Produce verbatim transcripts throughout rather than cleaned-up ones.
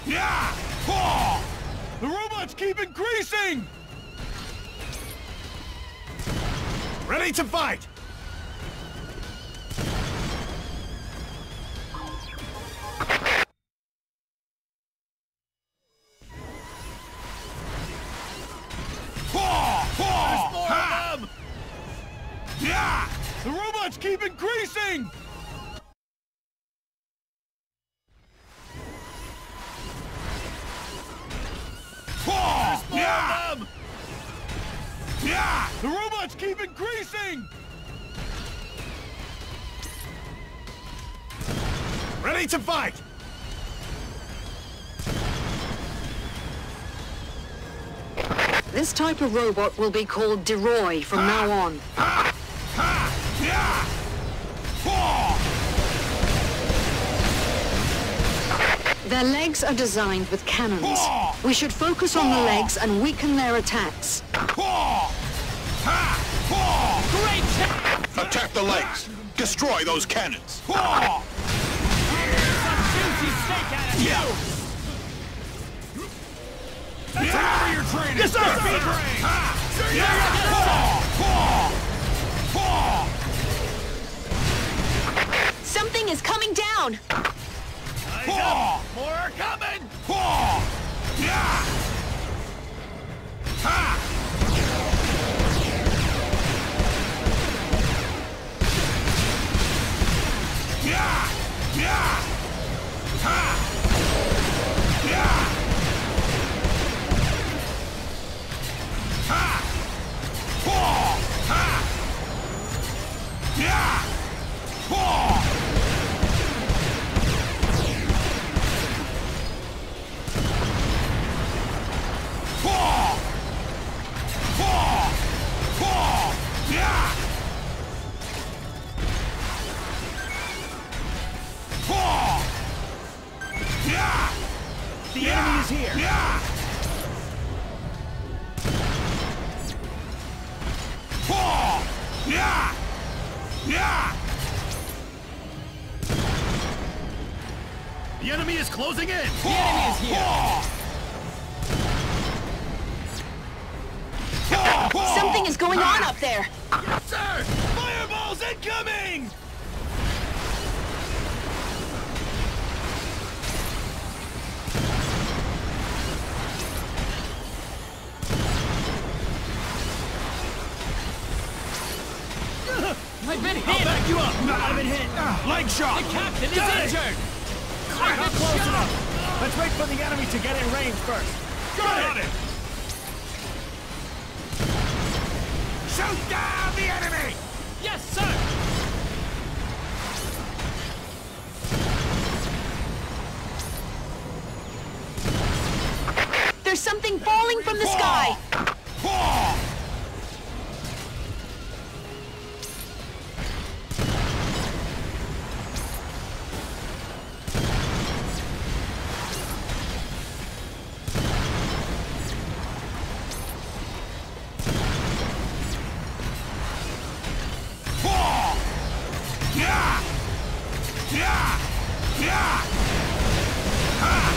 Yeah! Oh! The robots keep increasing! Ready to fight! Oh! Oh! There's more ha! of them! Yeah! The robots keep increasing! Oh! Yeah! Them. Yeah! The robots keep increasing! Ready to fight! This type of robot will be called Deroy from ha! now on. Ha! Ha! Yeah! Oh! Their legs are designed with cannons. Oh! We should focus on oh! the legs and weaken their attacks. Oh! Ha! Oh! Great shot! Attack the legs! Destroy those cannons! Oh! Yeah! That's yeah! Enough of your training! Yes, sir! Ha! Sir, yeah! yes, Oh! Oh! Something is coming down! Oh! More are coming! Oh! Yeah! Ha! Yeah! Yeah! Ha! Yeah! Ha! Oh! Ha! Yeah! Oh! The enemy is here! Yeah! Oh! Yeah! Yeah! The enemy is closing in! The oh! enemy is here! Oh! Oh! Something is going on up there! Yes, sir! Fireballs incoming! I've been hit! I'll back you up! I've been hit! Leg shot! The captain is Got it. injured! I've Not been close shot. enough! Let's wait for the enemy to get in range first. Got, Got it. it! Shoot down the enemy! Yes, sir! There's something falling from the sky! Oh! Yeah! Yeah! Yeah! Ha!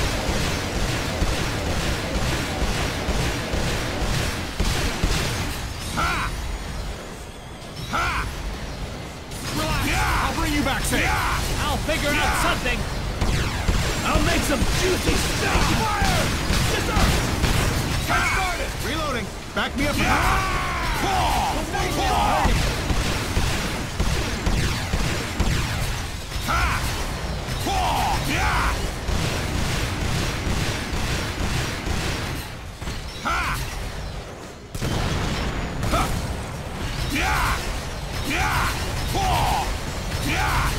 Ha! Ha! Relax! Yeah! I'll bring you back safe! Yeah! I'll figure Yeah! out something! I'll make some juicy stuff! Fire! Yes, sir! Get started! Reloading! Back me up! Yeah! Oh! Oh! Ha! Oh! Yeah! Ha! Ha! Yeah! Yeah! Oh! Yeah!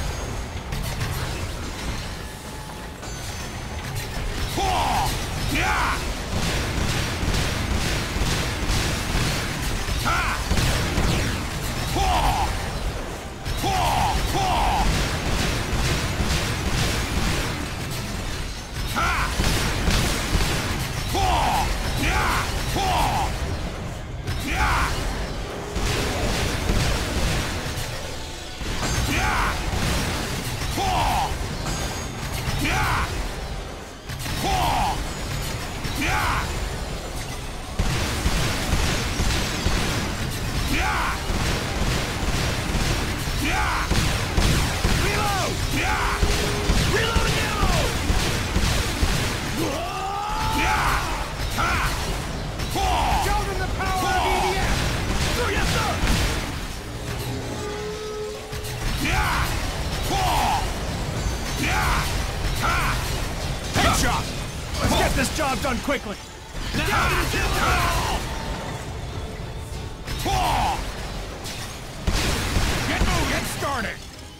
Oh! Yeah! Ha! Oh! Oh! Oh! Ha! Oh! Yeah! Oh! Yeah! Yeah! this job done quickly. Now to do it all! Get moving! Get started!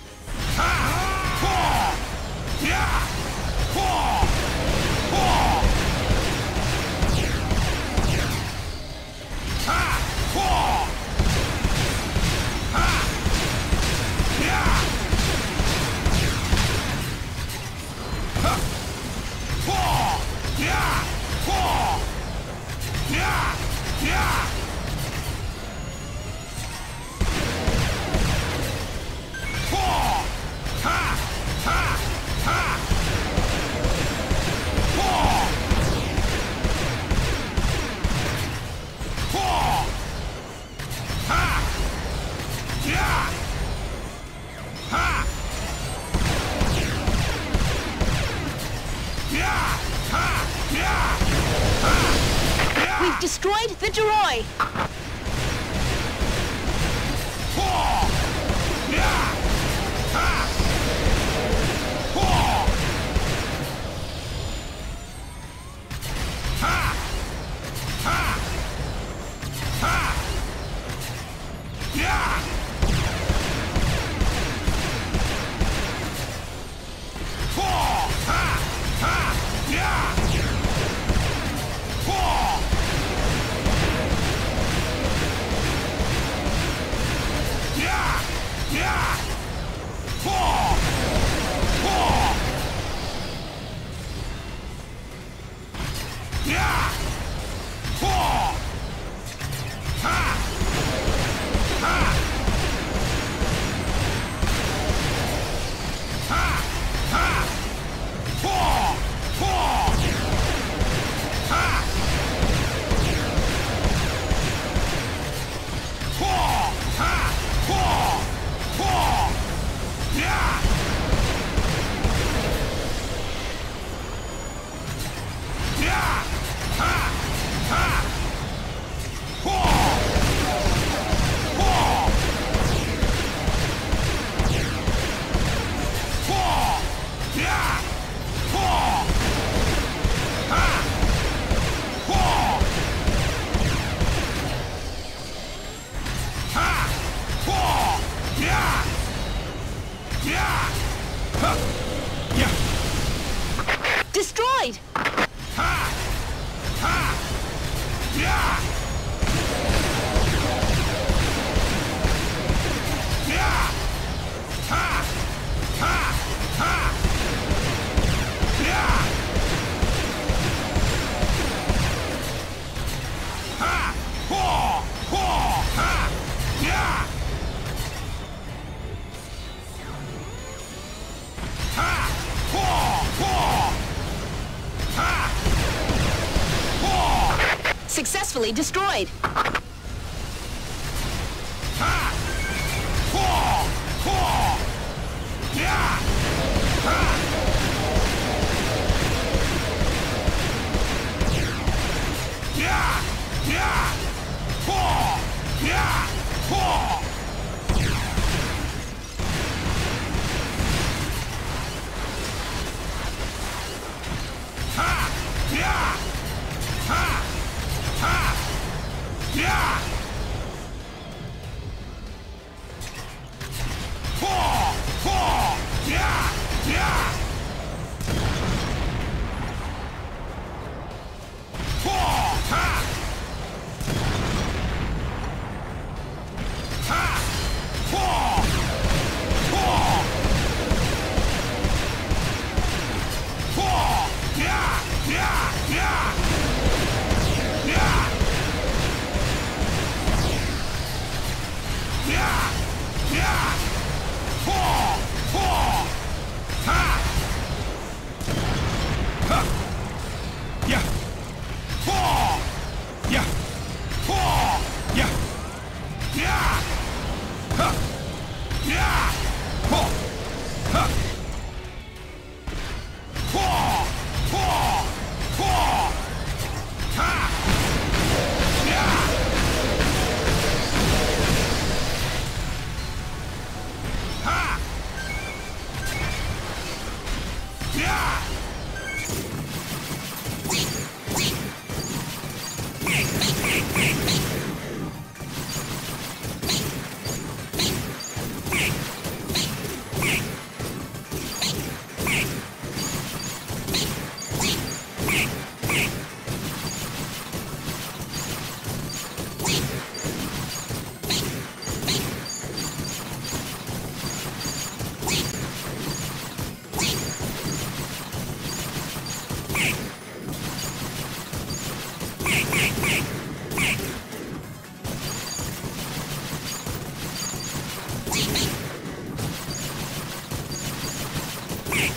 We've destroyed the droid! Destroyed! Successfully destroyed.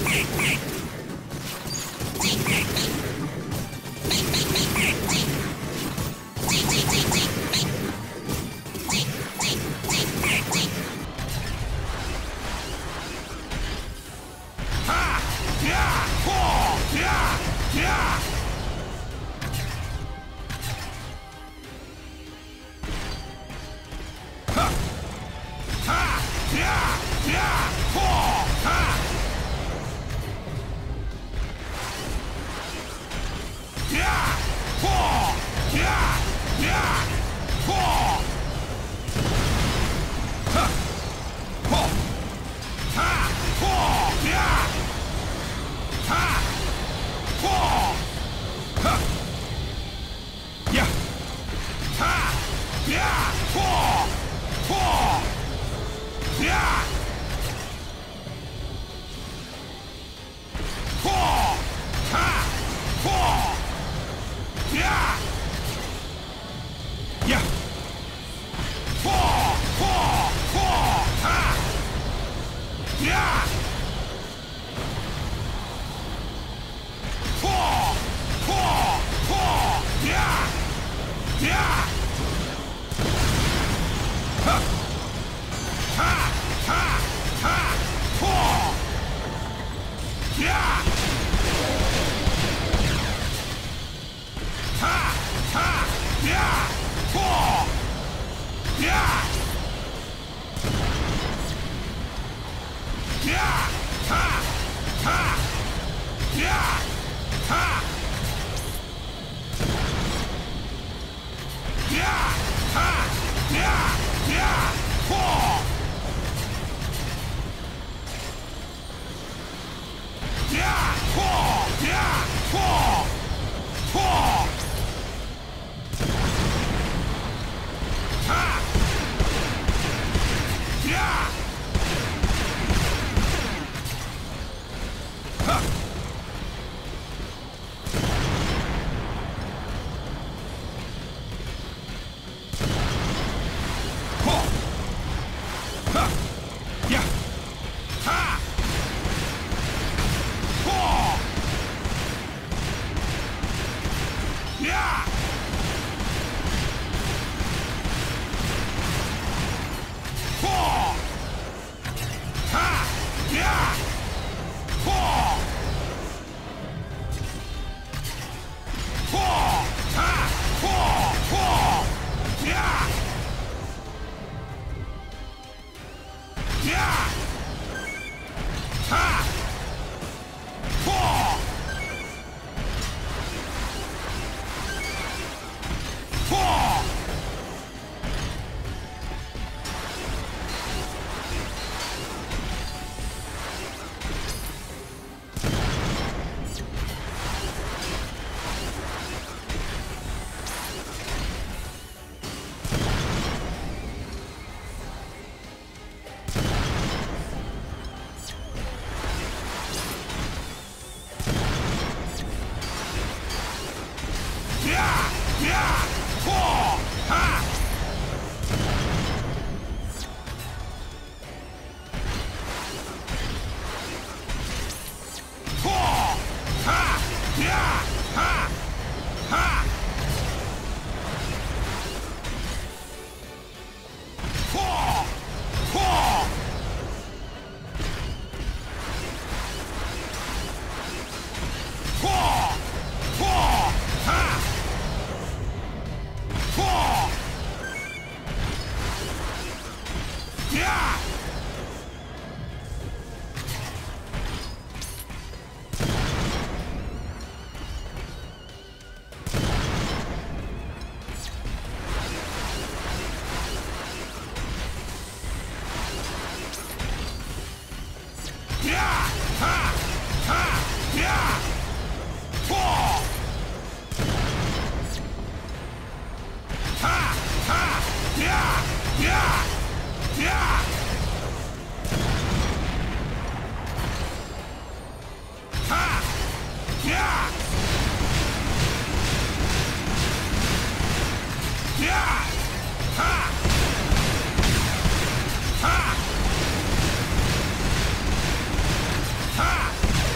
Ha!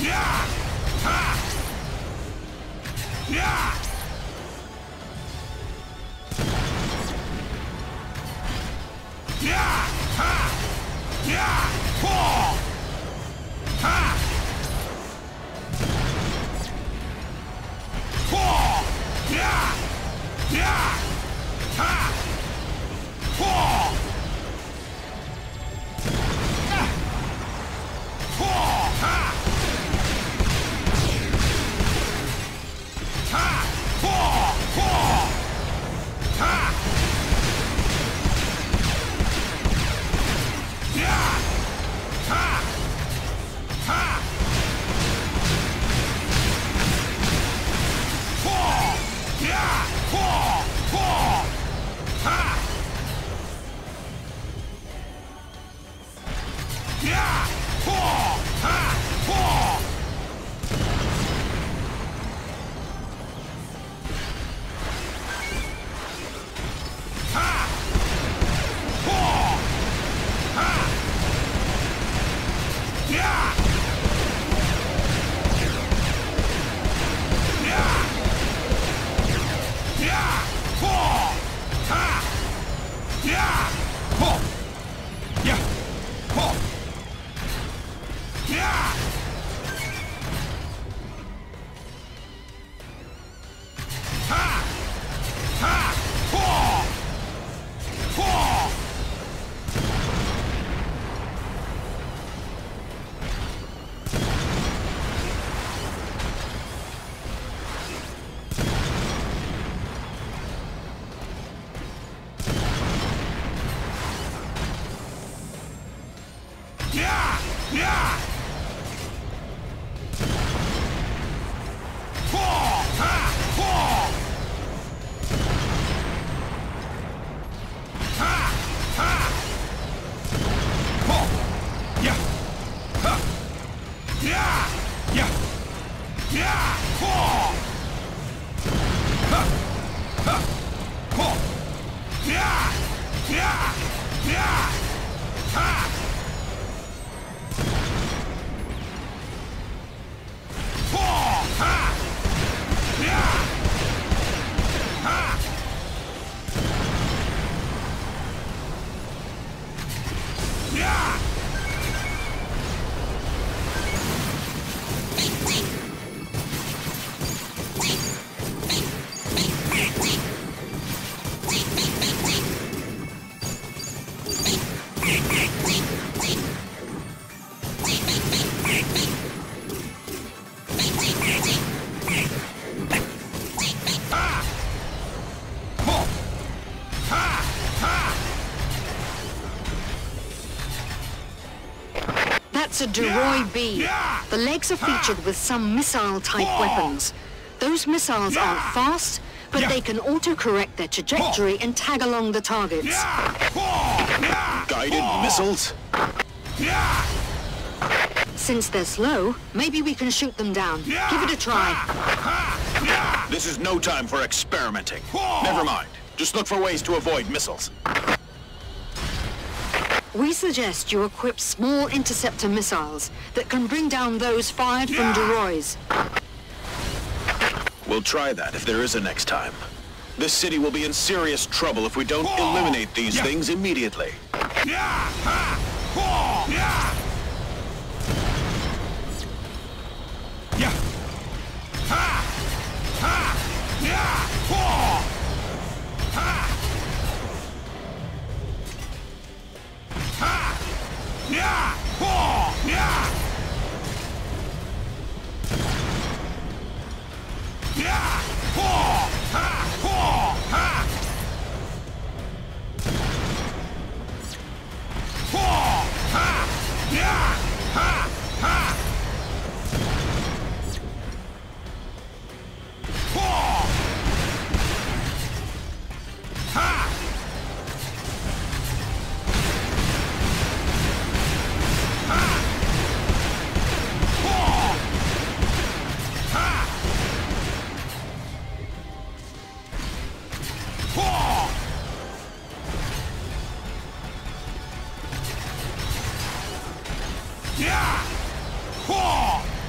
Yeah! Ha! Yeah! Yeah! Ha! Yeah! Whoa! Ha! Whoa! Yeah! Yeah! Ha! Whoa! Ah! Whoa! Ha! Ha! Whoa! Whoa! Ha! Yeah! Ha! Ha! Whoa! Yeah! Whoa! Whoa! Ha! Yeah! Whoa! Ha! Whoa! Ha! Whoa! Ha! Yeah! Yeah! Yeah! Whoa! Ha! Yeah! Whoa! Yeah! Whoa! Yeah! Ha! Ha! Whoa! Whoa! Yeah! Yeah! Whoa! Ha! Whoa! Ha! Ha! Whoa! Yeah! Ha! Yeah! Yeah! Yeah! Whoa! Ha! Ha! Whoa! Yeah! Yeah! Yeah! Ha! Whoa! Ha! Yeah! Ha! Yeah! Ha! Whoa! Ha! Ha! That's a Deroy Yeah! B. Yeah! The legs are Ha! featured with some missile-type Whoa! weapons. Those missiles Yeah! aren't fast, but Yeah! they can auto-correct their trajectory and tag along the targets. Yeah! Whoa! Yeah! Guided Whoa! missiles? Yeah! Since they're slow, maybe we can shoot them down. Yeah! Give it a try. Ha! Yeah! This is no time for experimenting. Whoa! Never mind. Just look for ways to avoid missiles. We suggest you equip small interceptor missiles that can bring down those fired Yeah! from Deroys. We'll try that if there is a next time. This city will be in serious trouble if we don't Whoa! eliminate these Yeah! things immediately. Yeah! Ha! Whoa! Yeah! Yeah! Ha! Ha! Yeah! Whoa! Ha! Ha! Yeah! Whoa! Yeah! Yeah! Whoa! Ha! Whoa! Ha! Whoa! Ha! Yeah! Ha! Ha! Whoa! Ha! Ha! Whoa! Ha! Whoa! Yeah! Whoa!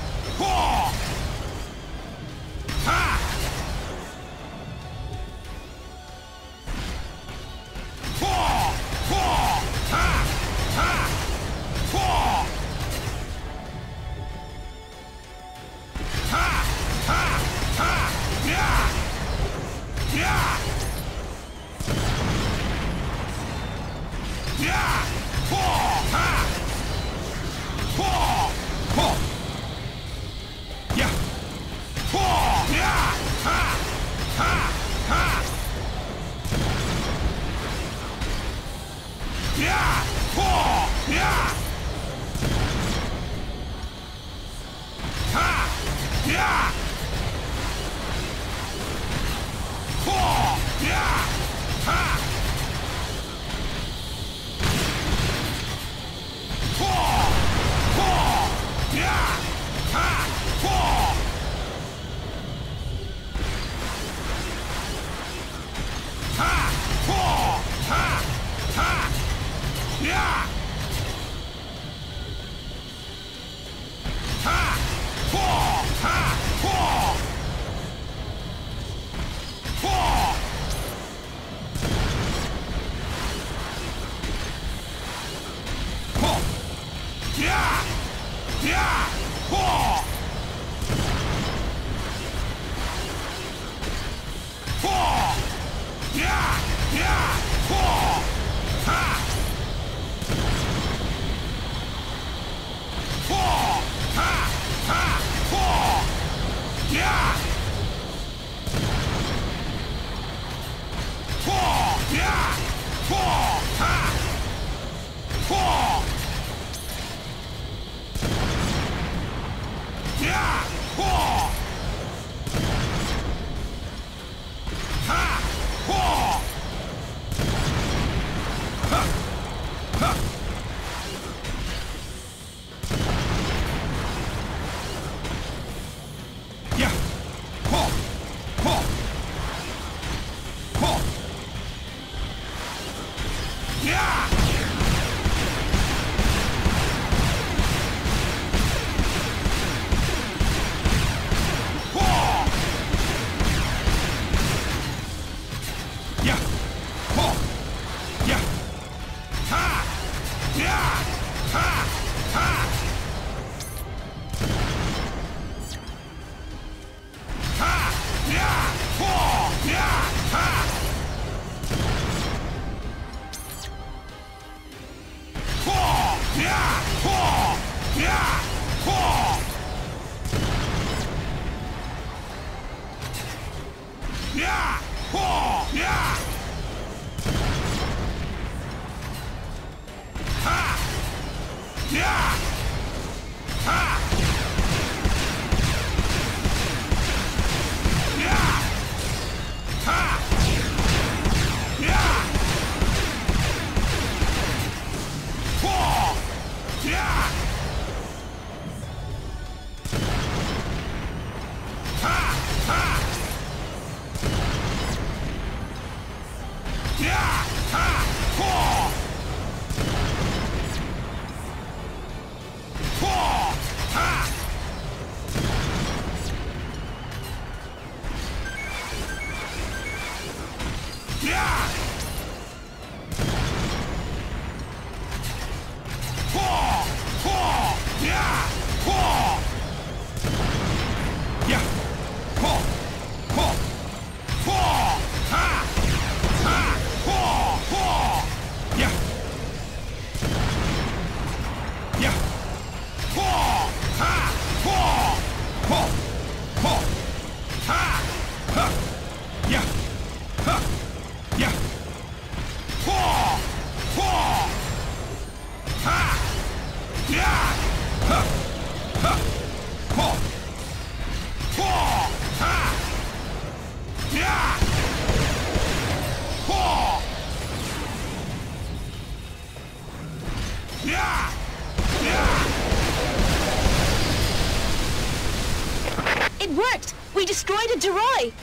It worked! We destroyed a Duroi!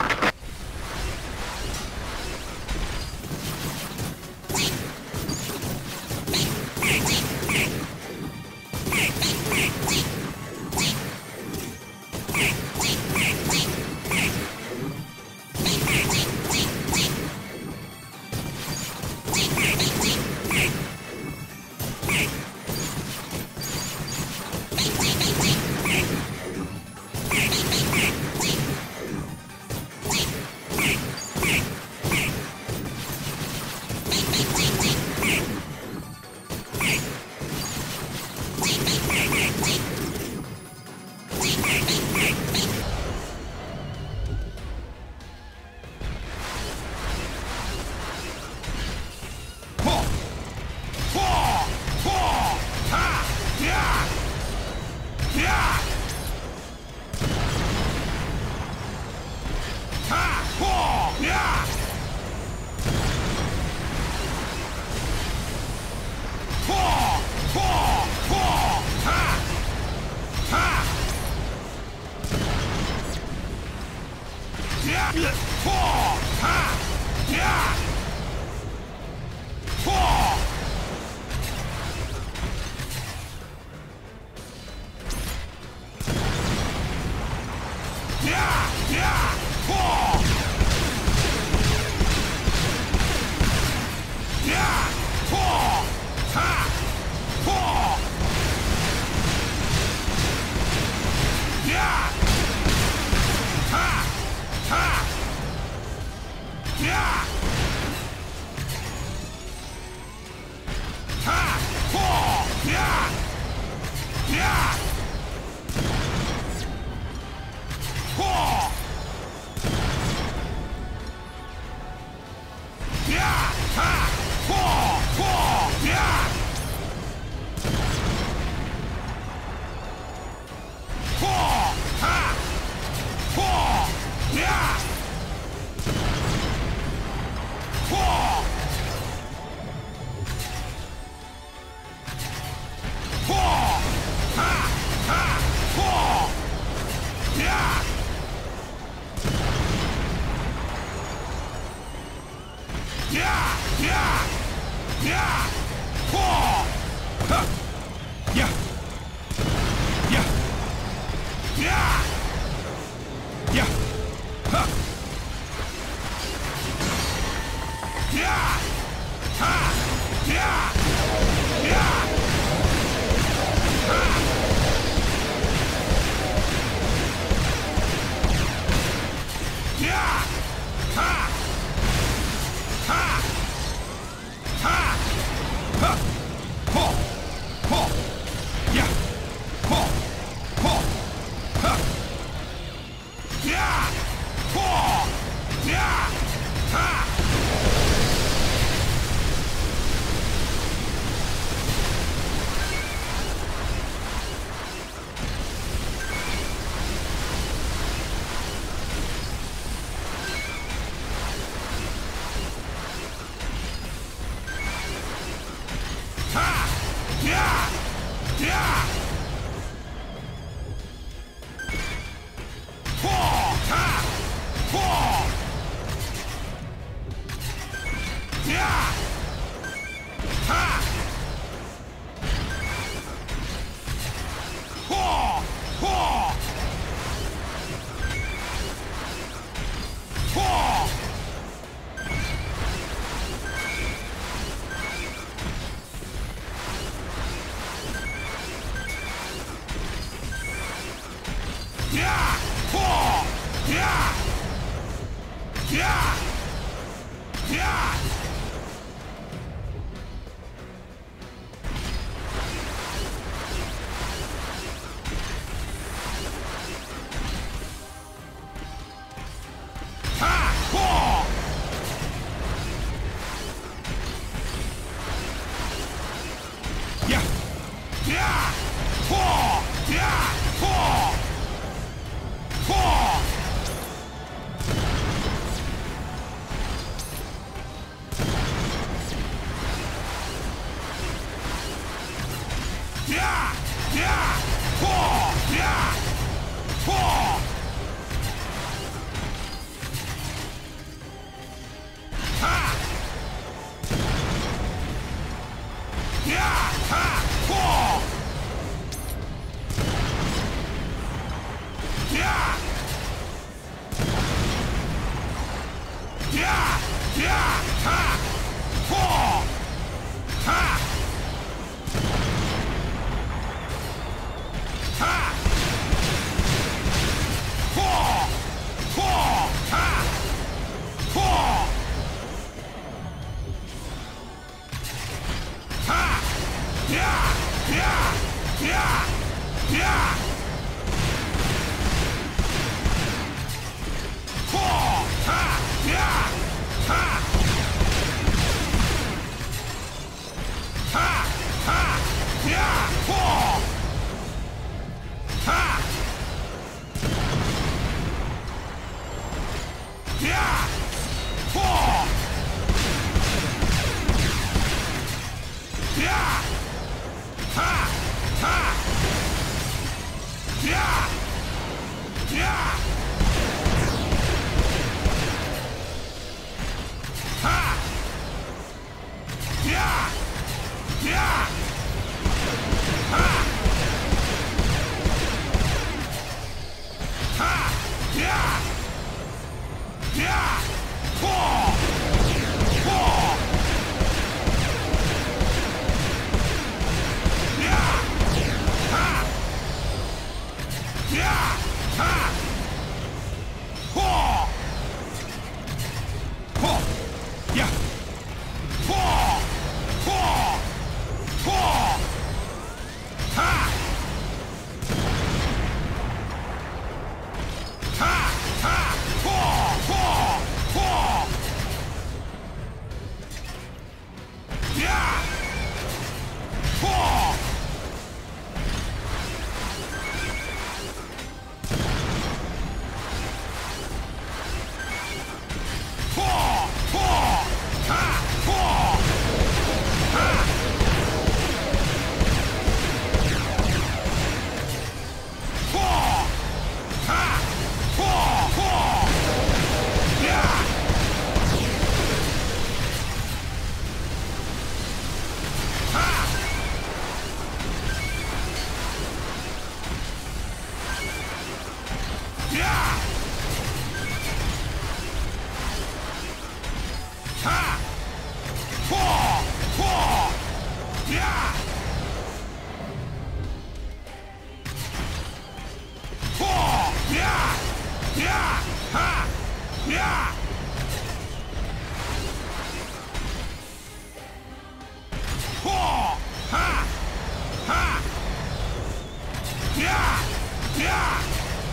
Yeah! Yeah!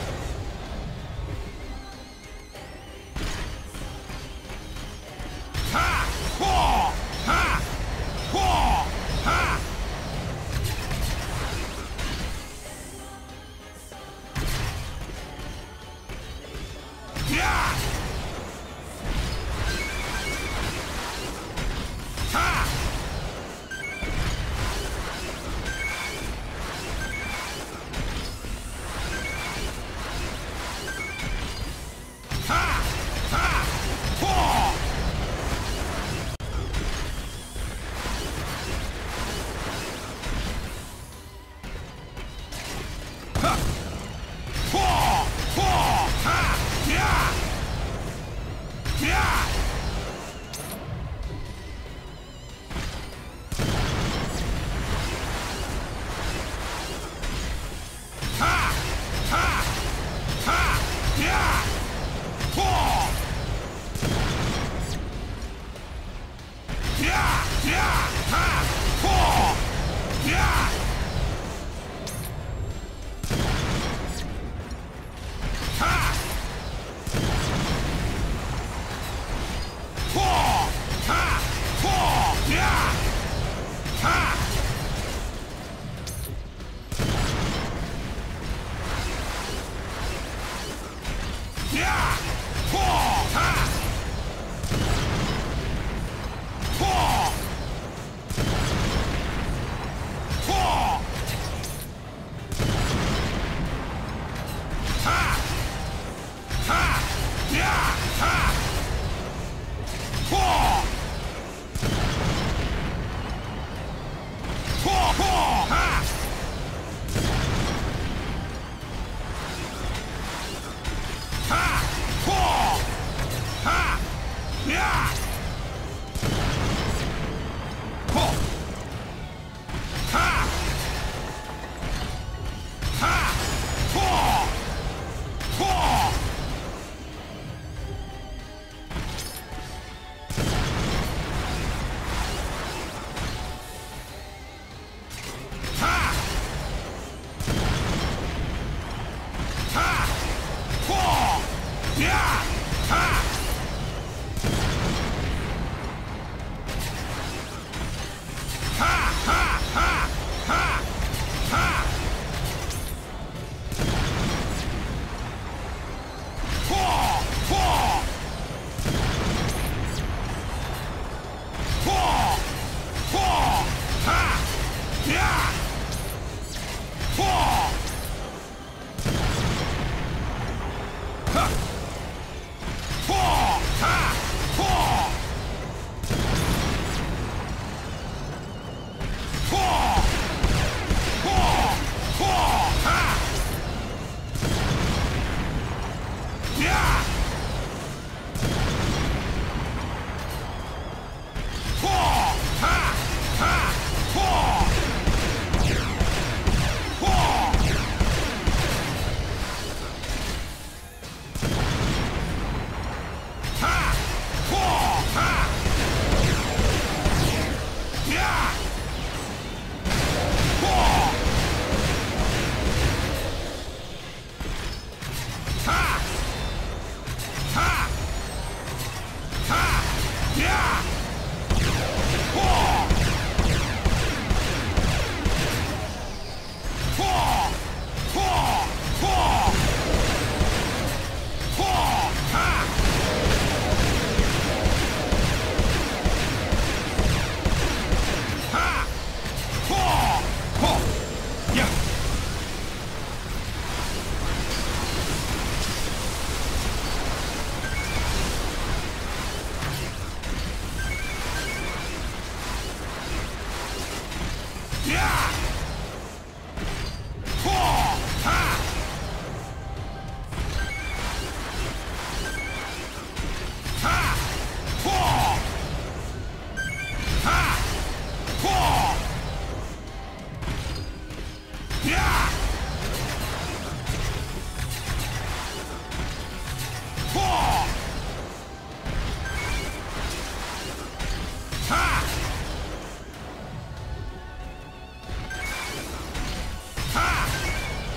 Ha! Whoa! Ha! Whoa! Ha! Yeah! Ha! Ha! Ha! Whoa! Ha! Whoa! Whoa! Ha! Yeah! Yeah! Ha! Ha! Ha! Yeah! Whoa! Yeah! Yeah! Ha! Whoa! Yeah! Ha! Whoa! Ha! Whoa! Yeah! Ha! Yeah! Whoa! Ha! Whoa! Whoa! Ha! Ha! Yeah! Ha! Whoa! Whoa! Whoa! Ha! Ha! Whoa! Ha! Yeah! Whoa! Ha! Ha! Whoa! Whoa! Ha! Ha! Whoa! Yeah! Ha! Ha! Ha! Ha! Ha! Ha! Whoa! Whoa! Whoa! Whoa! Ha! Yeah! Whoa! Ha! Whoa! Ha! Whoa! Whoa! Whoa! Whoa! Ha! Yeah! Whoa! Ha! Ha! Whoa! Whoa! Ha! Whoa! Ha! Yeah! Whoa! Ha! Ha! Ha! Yeah! Whoa! Whoa! Whoa! Whoa! Whoa! Ha! Ha! Whoa! Whoa! Yeah! Yeah! Whoa! Ha! Ha! Whoa! Ha! Whoa! Yeah! Whoa! Ha! Ha!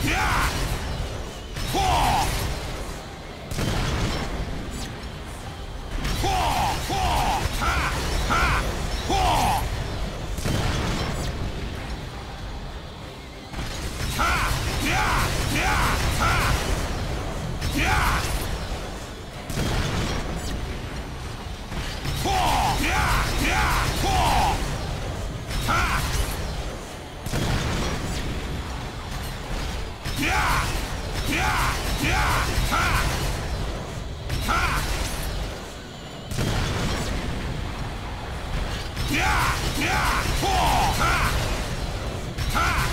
Yeah! Whoa! Whoa! Whoa! Ha! Ha! Whoa! Ha! Yeah! Yeah! Ha! Yeah! Whoa! Yeah! Yeah! Whoa! Ha! Yeah! Yeah! Yeah! Ha! Ha! Yeah! Yeah! Whoa! Ha! Ha!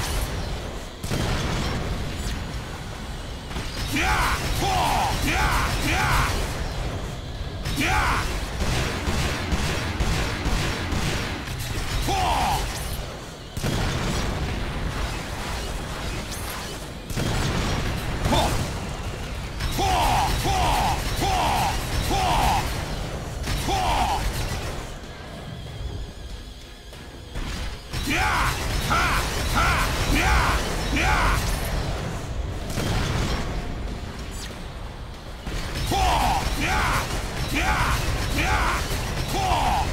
Yeah! Whoa! Yeah! Yeah! Yeah! Whoa! Whoa! Whoa! Whoa! Whoa! Whoa! Whoa! Yeah! Ha! Ha! Yeah! Yeah! Whoa! Yeah! Yeah! Yeah! Whoa!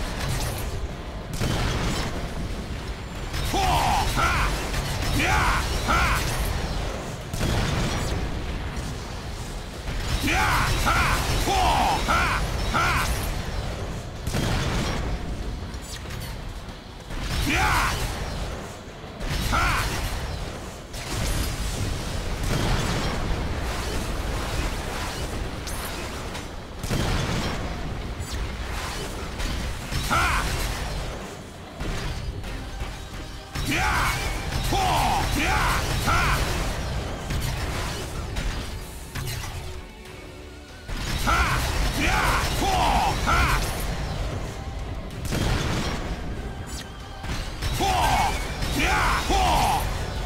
Whoa! Ha! Yeah! Ha! Yeah! Ha! Whoa! Ha! Ha! Yeah! Ha! Ha! Yeah! Whoa! Yeah! Ha! Ha! Yeah! Whoa! Ha! Whoa! Yeah! Whoa!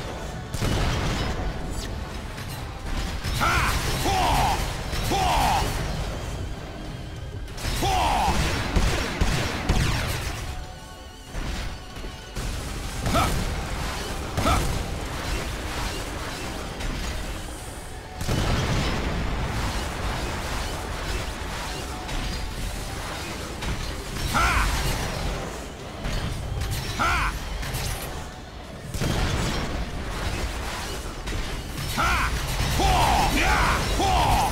Ha! Whoa! Whoa! Whoa! Ha! Ha! Ha! Ha! Ha! Whoa! Yeah! Whoa!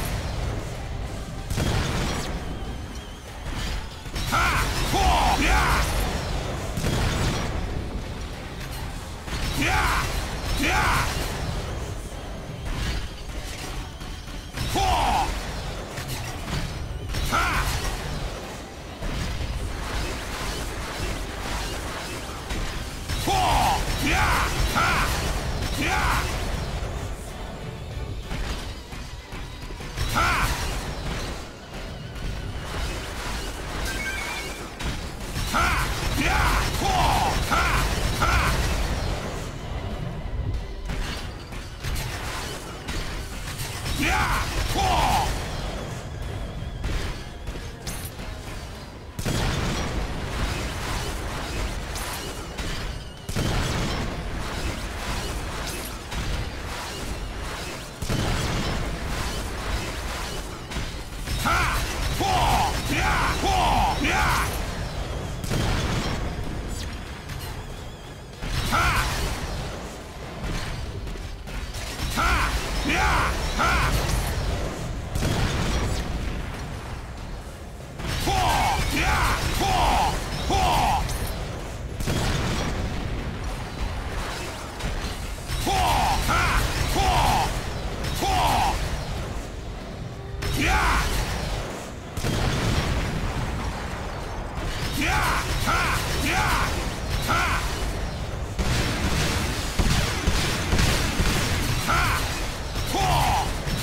Ha! Whoa! Yeah! Yeah! Yeah! Whoa! Ha! Whoa! Yeah! Ha! Yeah! Ha! Ha! Yeah! Whoa! Ha! Ha! Yeah! Whoa! Ha! Whoa! Yeah! Whoa! Yeah! Ha! Ha! Yeah! Ha! Whoa! Yeah! Whoa! Whoa! Whoa! Ha! Whoa! Whoa! Yeah! Yeah! Ha! Yeah! Ha! Ha! Whoa!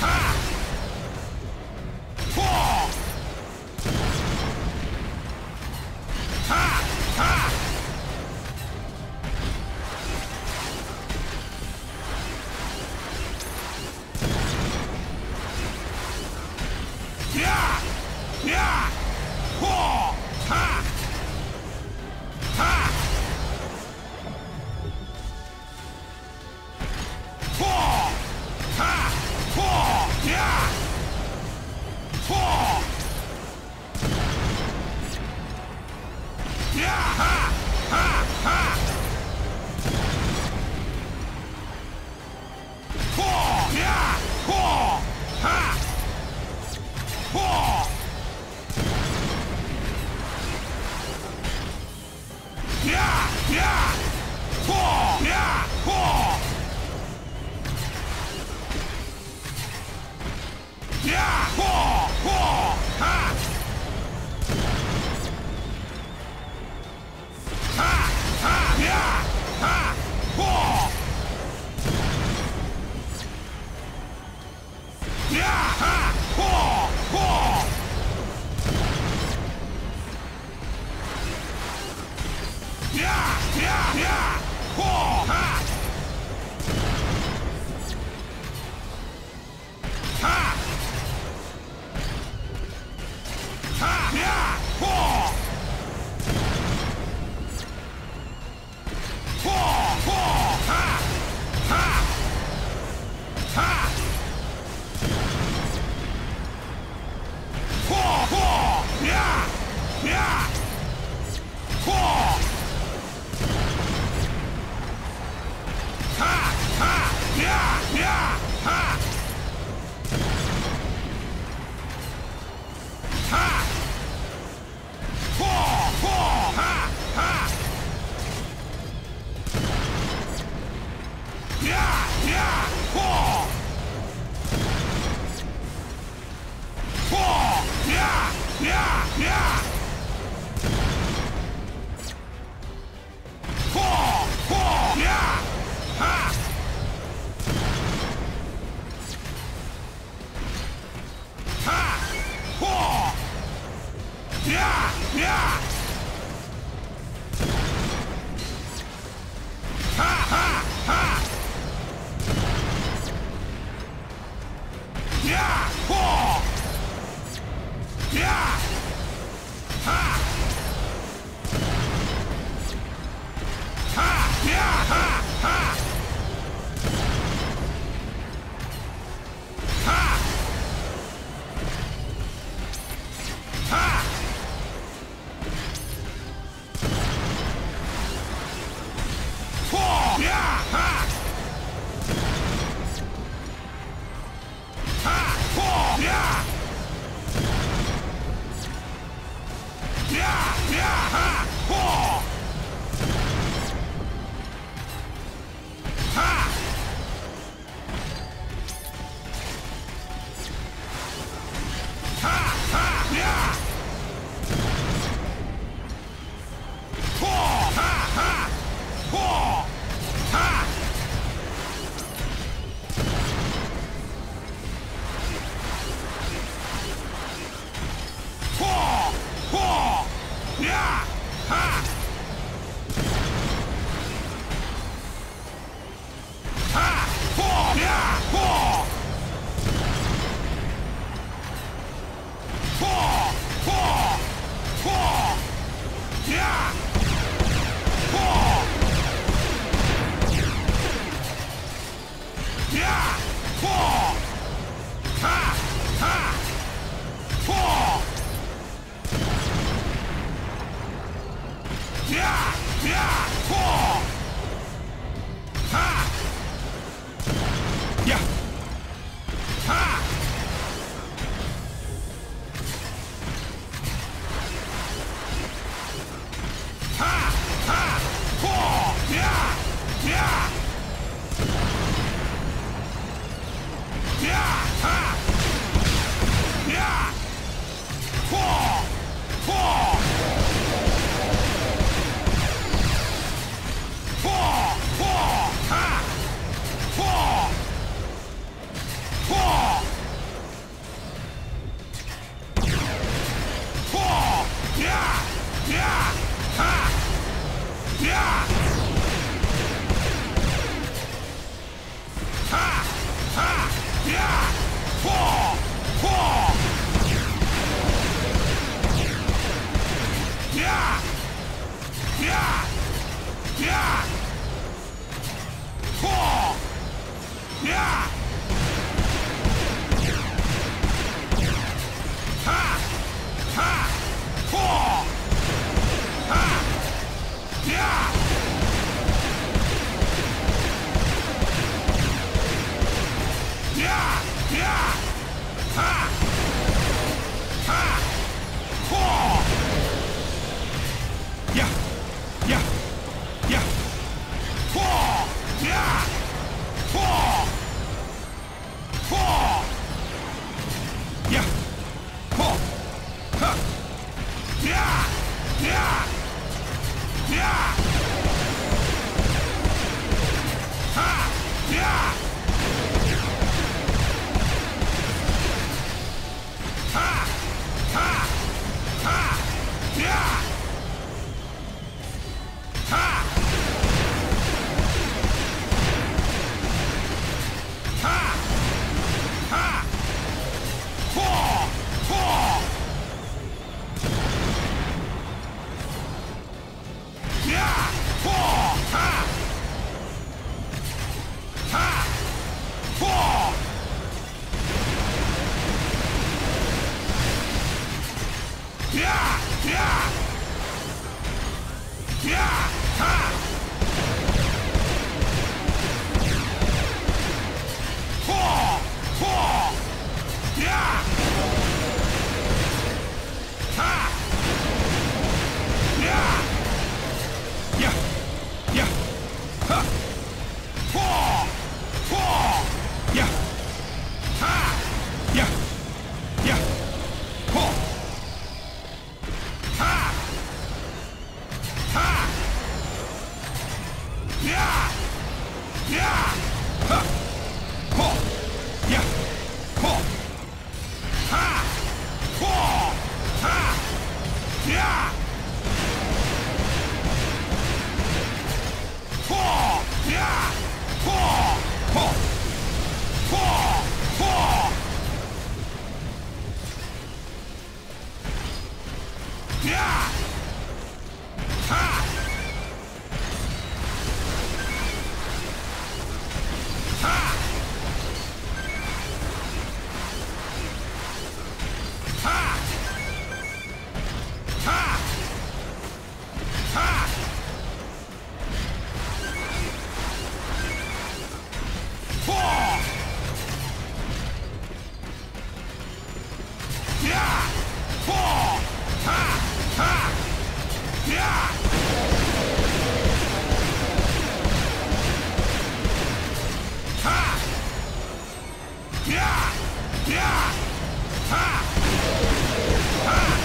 Yeah! Yeah! Ha! Ha!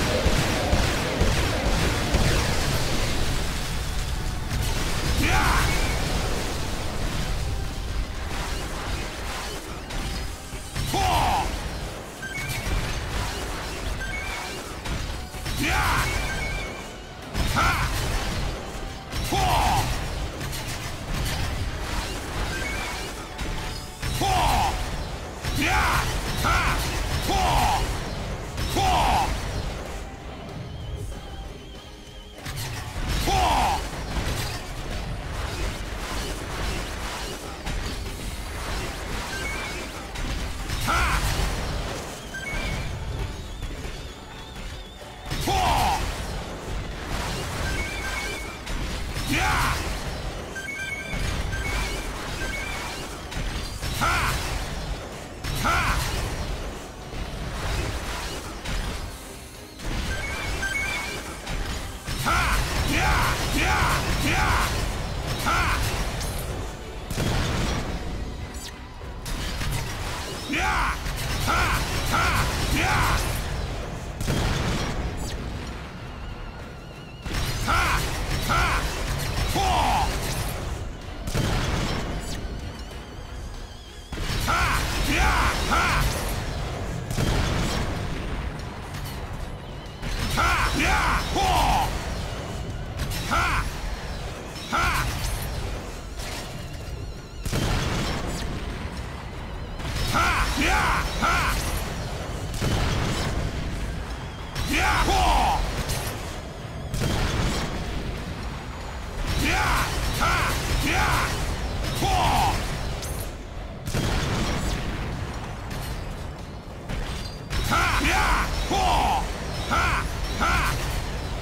Yeah! Four! Yeah! Ha! Four! Four! Yeah! Ha! Four! Four! Four! Ha! Four! Yeah! Ha! Ha! Ha! Yeah! Yeah! Yeah! Ha! Yeah! Ha! Ha! Yeah! Ha! Ha! Four! Ha! Yeah! Ha! Ha! Yeah! Four! Ha! Ha! Ha! Yeah! Ha! Yeah! Four! Yeah! Ha! Yeah! Four! Ha! Yeah! Four! Ha! Ha!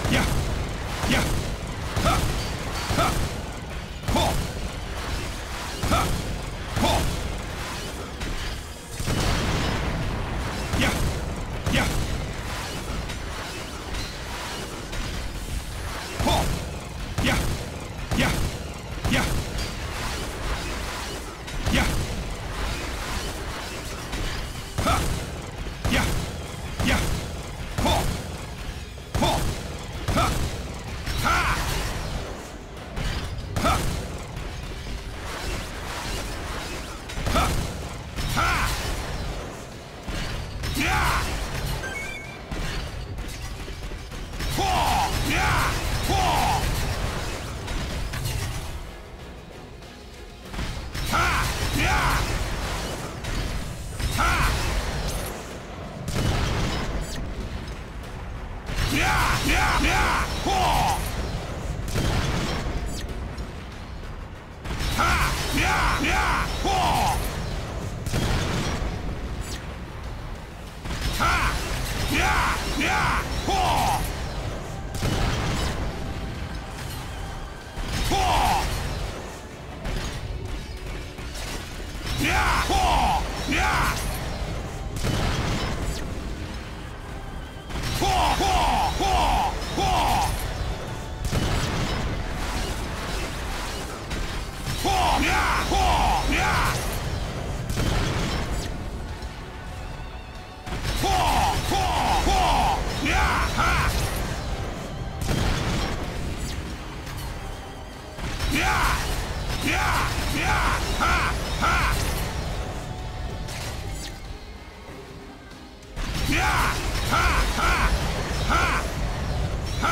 Yeah! Yeah! Ha! Ha! Ho! Ha! Ho! Yeah! Yeah! Ho! Yeah! Yeah! Yeah! Yeah! Ha! Yeah! Yeah! Ho! Ho! Ha! Ha! Ha! Ha! Ha! Yeah! Ho! Yeah! Ho! Ha! Yeah! Ha! Yeah! Yeah! Yeah! Ho! Ha! Yeah! Yeah! Ho! Ha! Yeah! Yeah! Ho! Ho! Yeah! Ho! Yeah! Ho! Ho! Ho! Ho! Ho! Yeah! Ho! Yeah! Ho! Ho! Ho! Yeah! Ha! Yeah! Yeah! Yeah! Ha! Ha! Yeah! Ha! Ha! Ha! Ha!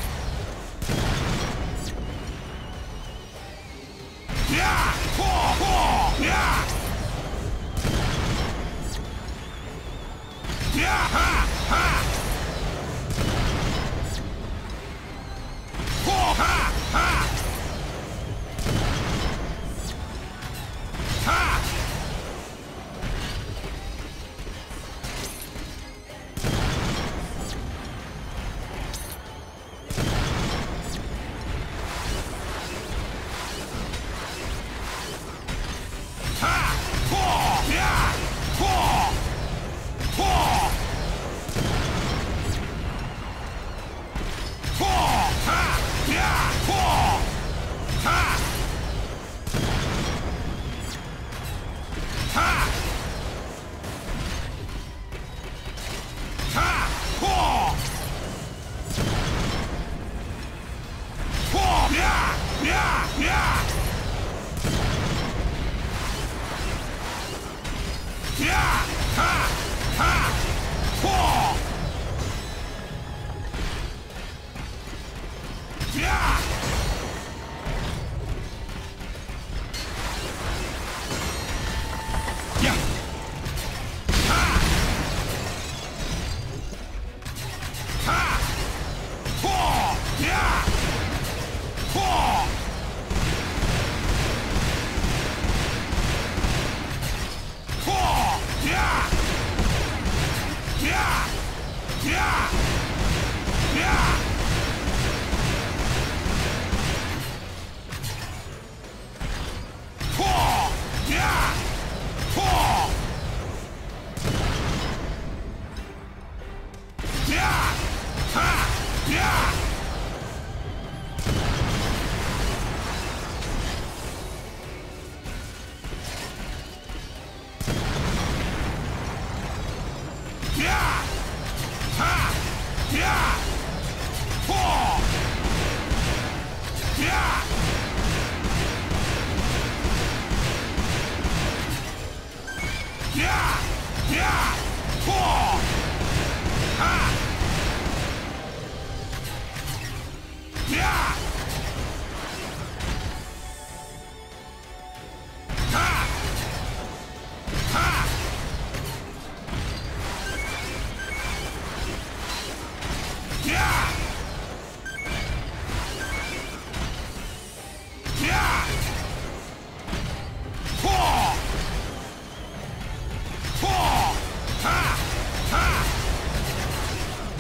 Yeah! Ho! Ho! Yeah! Yeah! Ha! Ha! Ho! Ha! Ha! Ha! Ha! Ho! Yeah! Ho! Ho! Ho! Ha! Yeah! Ho! Ha! Ha! Ha! Ho! Ho! Yeah! Yeah! Yeah! Yeah! Ha! Ha! Ho! Yeah! Yeah! Ha! Ha! Ho! Yeah! Ho! Ho! Yeah! Yeah! Yeah! Yeah! Ho! Yeah! Ho! Yeah! Ha! Yeah! Yeah! Ha! Yeah! Ho! Yeah! Yeah! Yeah! Ho! Ha! Yeah! Ha! Ha! Yeah! Yeah! Ho! Ho! Ha! Ha!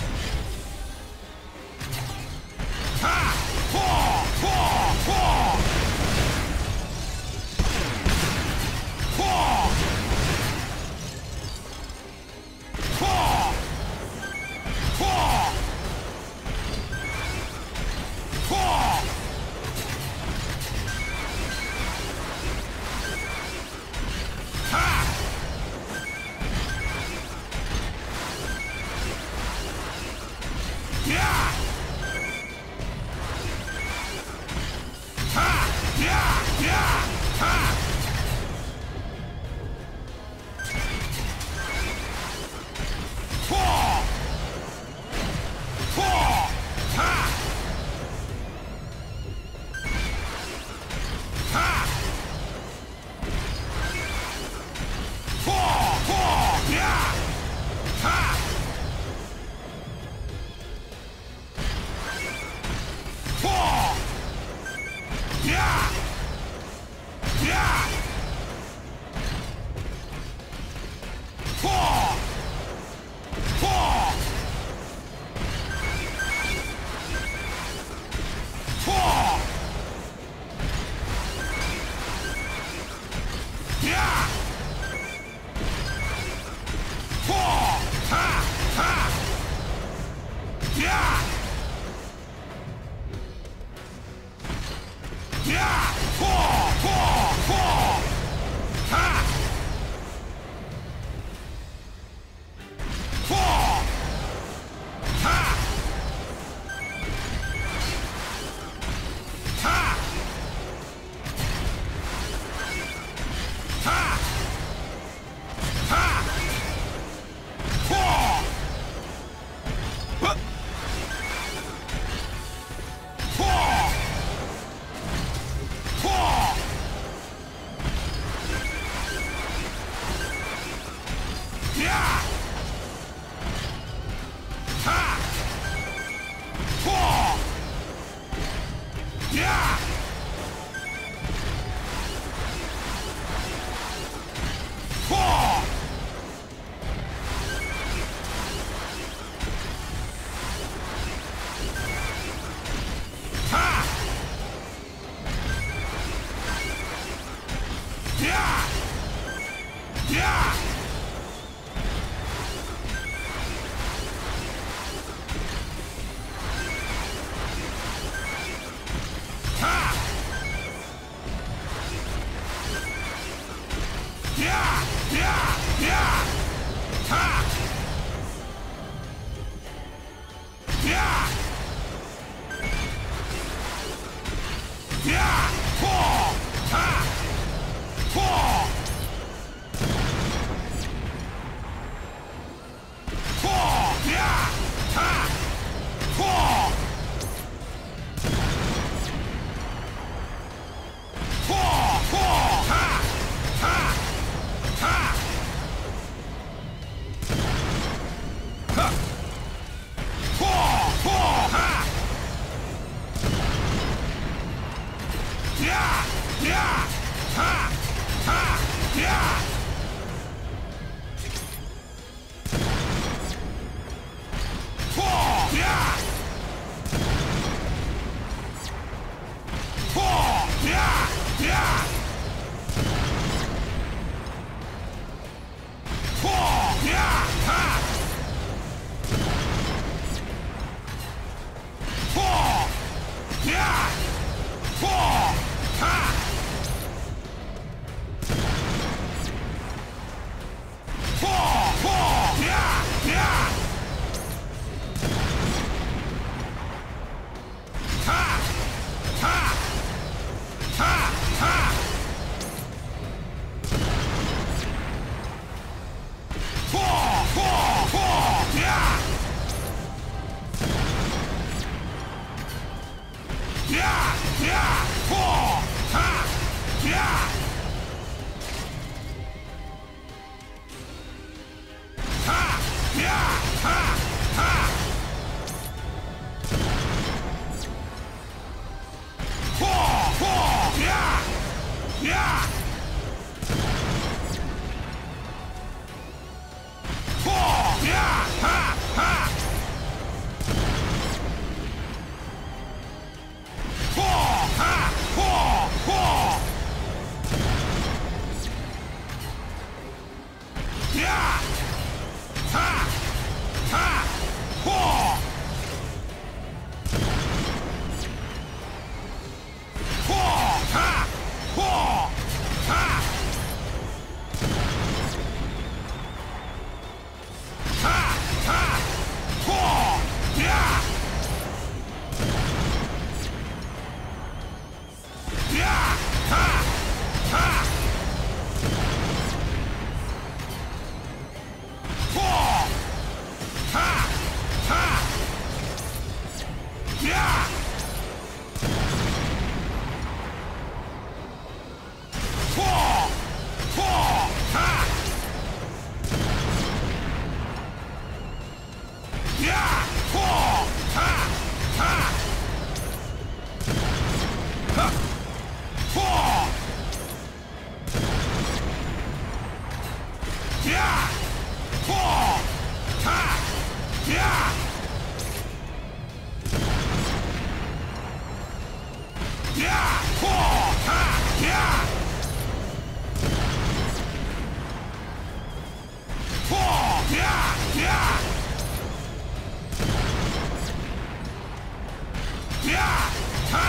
Yeah! Ha!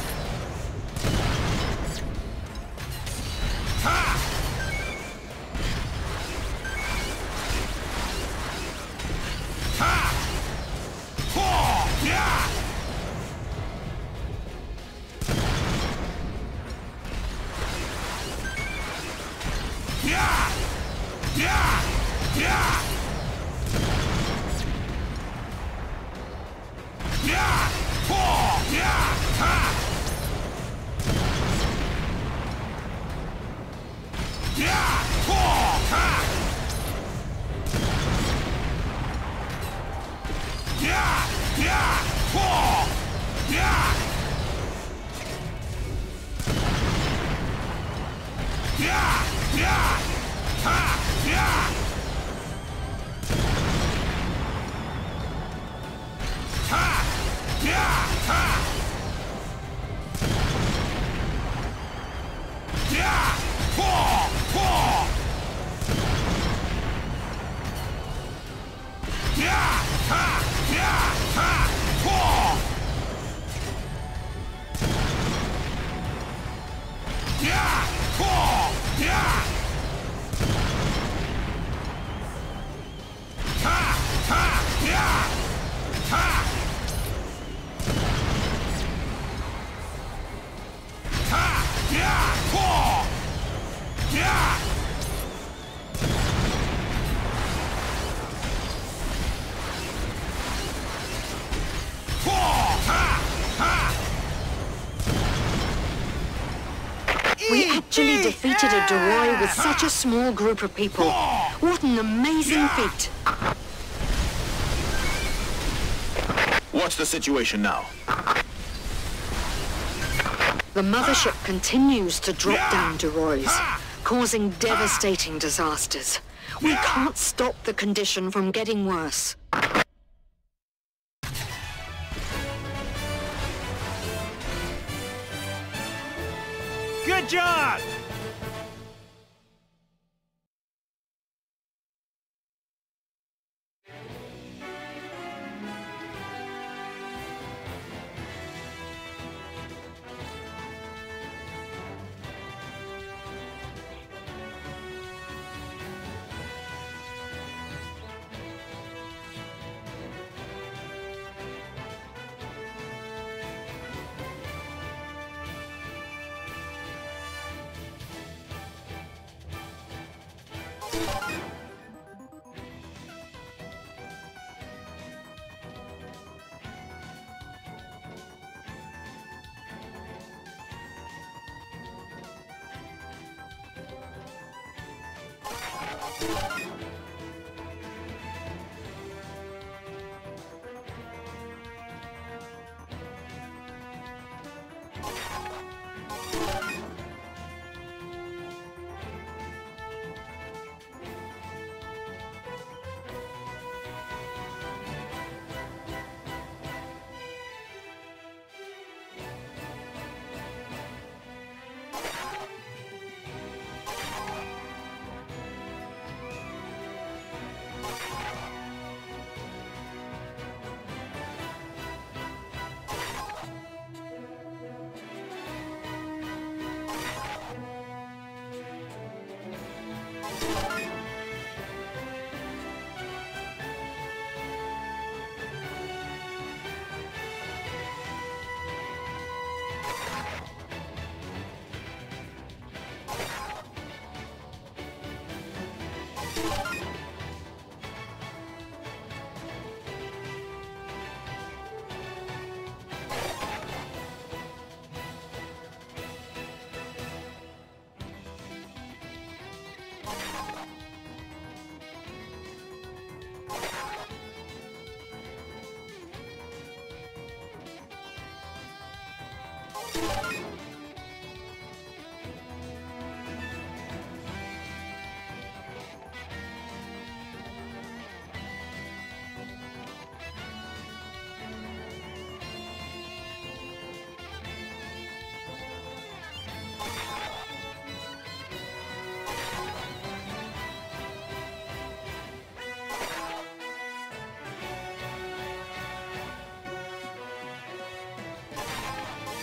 Ha! Ha! Oh! Yeah! Yeah! Yeah! Yeah! Yeah! Oh! Yeah! Ha! Yeah! Oh! Ha! Yeah! Yeah! Oh! Yeah! Yeah! Yeah! Ha! Yeah! Ha! Yeah! Ha! Yeah! Oh! Oh! Yeah! Ha! Yeah! Ha! Oh! Yeah! Oh! Yeah! Ha! Ha! Yeah! Ha! Ha! Yeah! Oh! Yeah! Oh! Ha! Ha! We actually defeated a Doroi with such a small group of people. What an amazing feat! What's the situation now? The mothership continues to drop down Dorois, causing devastating disasters. We can't stop the condition from getting worse. Good job!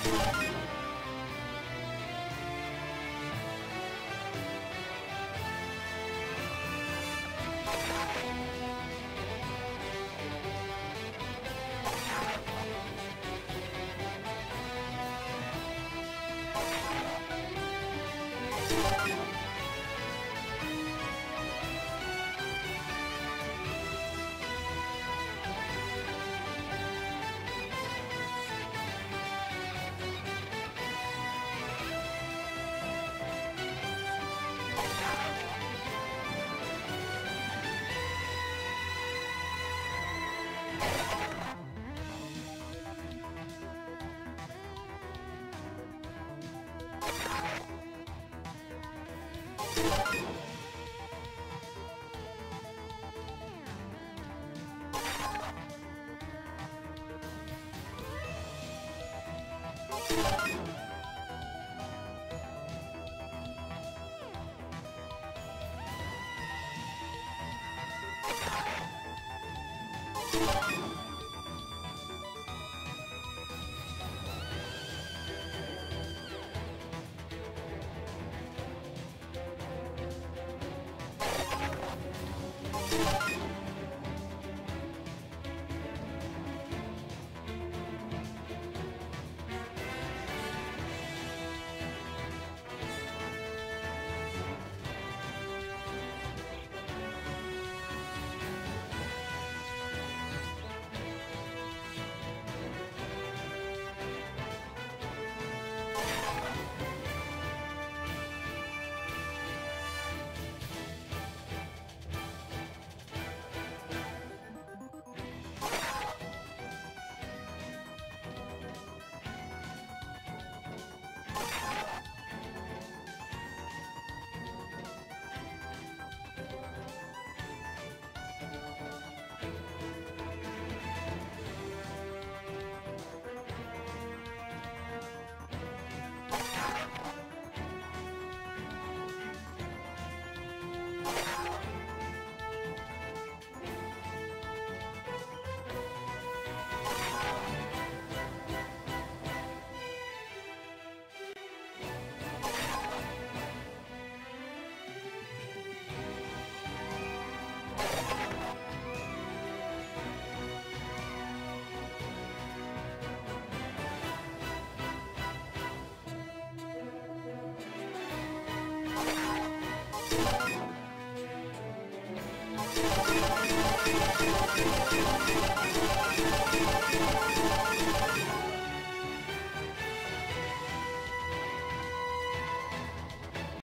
Come on!